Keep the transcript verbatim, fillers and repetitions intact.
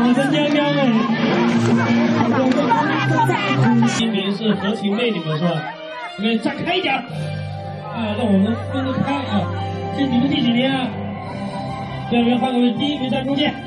我的娘娘哎！今年是何晴妹，你们是吧？你们站开一点，啊，让我们分得开啊！这你们第几名啊？第二名换个位，第一名站中间。